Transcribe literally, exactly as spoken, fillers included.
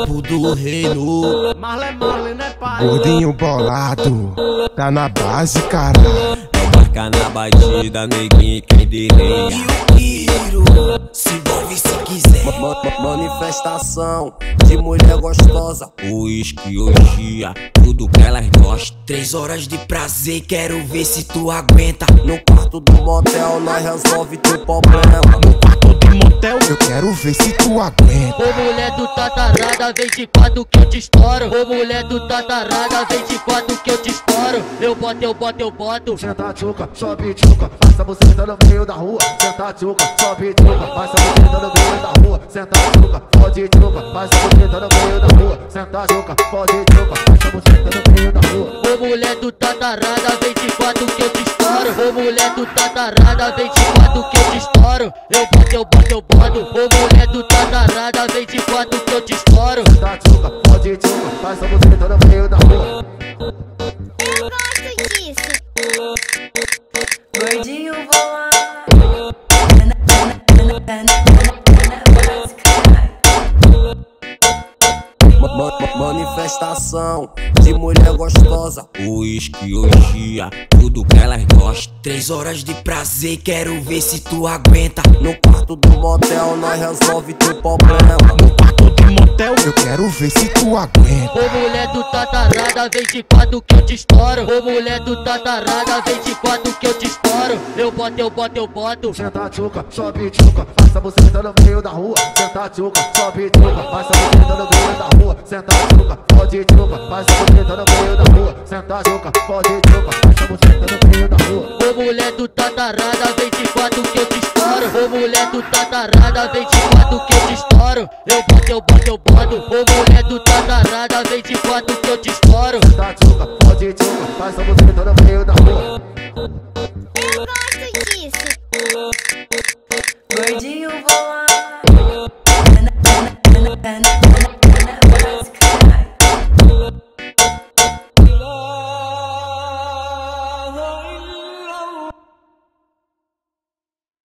topo do reino. Marley, Marley, né, pai? Gordinho bolado, tá na base, cara. Marca na batida, neguinho, quem diria. E o Iro, se envolve se quiser. Ma ma manifestação de mulher gostosa. Uísque, orgia, tudo que elas gostam. Três horas de prazer, quero ver se tu aguenta. No quarto do motel, nós resolve teu problema. No quarto do motel, eu quero ver se tu aguenta. Ô mulher do tatarada, vem de quatro que eu te estouro. Ô mulher do tatarada, vem de quatro que eu te estouro. Eu boto, eu boto, eu boto. Senta tchuca, sobe tchuca, passa você no meio da rua. Senta tchuca, sobe tchuca, passa você no meio da rua. Senta tchuca, pode tchuca, passa você no meio da rua. Senta tchuca, pode tchuca, passa você no meio da rua. Ô mulher do tatarada, vem de quatro que eu te estouro. Ô mulher do tatarada, vem de quatro que eu te estouro. Eu boto, eu boto, eu boto. Ô mulher do tatarada, vem de quatro que eu te estouro. Senta tchuca, pode tchuca, passa você no meio da rua. Eu gosto disso. Gordinho bolado. Ma ma manifestação de mulher gostosa. Uísque, orgia, tudo que elas gostam. Três horas de prazer, quero ver se tu aguenta. No quarto do motel, nós resolve teu problema. No quarto do motel, eu quero ver se tu aguenta. Ô mulher do tatarada, vem de quatro que eu te estouro. Ô mulher do tatarada, vem de quatro que eu te estouro. Eu boto, eu boto, eu boto. Senta tchuca, sobe tchuca, passa você no meio da rua. Senta tchuca, sobe tchuca, passa você no meio da rua. Senta tchuca, pode tchuca, passa você no meio da rua. Senta tchuca, pode tchuca, passa você no meio da rua. Ô mulher do tatarada, vem de quatro que eu te estouro. Ô mulher do tatarada, vem de quatro que eu te estouro. Eu boto, eu boto, eu boto. Ô mulher do tatarada, vem de quatro que eu te estouro. Senta tchuca, pode tchuca, passa você no meio da rua. Eu gosto disso. Gordinho bolado.